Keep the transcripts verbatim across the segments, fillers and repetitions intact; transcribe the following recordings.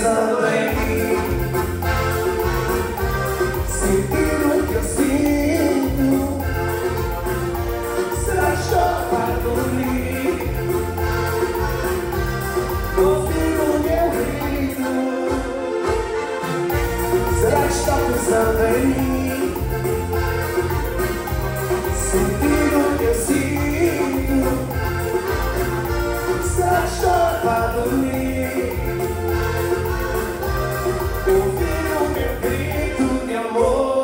pensando em mim, sentir o que eu sinto. Será que estou para dormir? Ouvir o meu grito. Será que está pensando em mim, sentir o que eu sinto? Será que estou para dormir? Ouvir o meu grito de amor.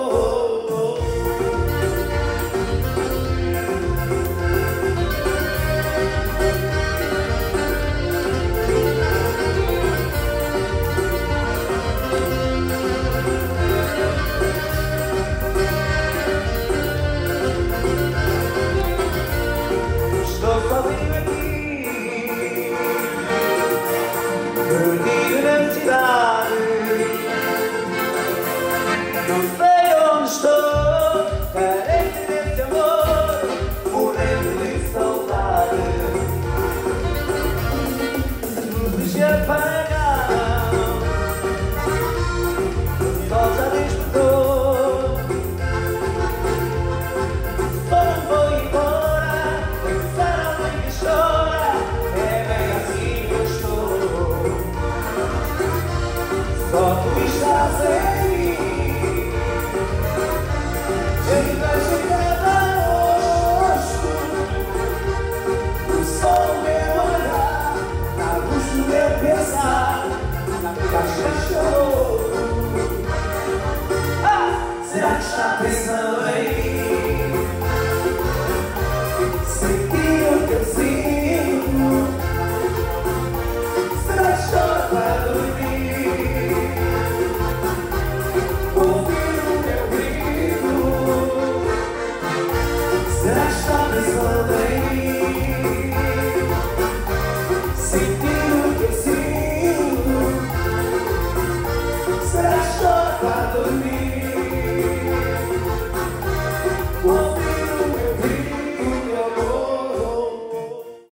Estou sozinho aqui, perdido na cidade. Não sei onde estou, carente desse amor, morrendo de saudade. Luzes se apagam, o sol já despertou. Só não vou embora, pensar alguém que chora, é bem assim que eu estou. Só tu estás em